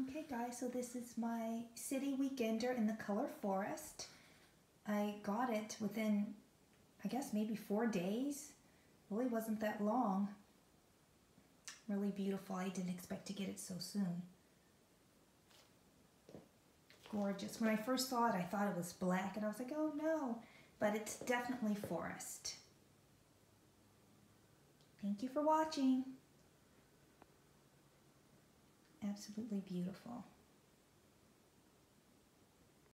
Okay guys, so this is my City Weekender in the color Forest. I got it within, I guess maybe 4 days. Really wasn't that long. Really beautiful. I didn't expect to get it so soon. Gorgeous. When I first saw it, I thought it was black and I was like, oh no, but it's definitely forest. Thank you for watching. Absolutely beautiful.